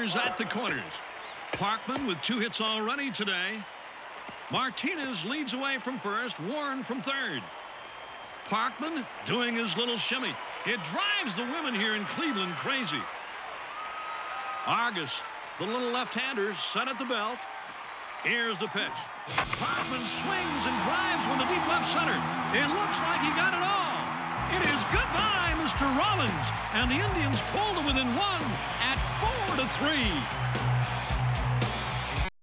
runners at the corners. Parkman with 2 hits already today. Martinez leads away from first. Warren from third. Parkman doing his little shimmy. It drives the women here in Cleveland crazy. Argus, the little left-hander, set at the belt. Here's the pitch. Parkman swings and drives one to deep left center. It looks like he got it all. It is goodbye, Mr. Rollins. And the Indians pull to within 1 at 4-3.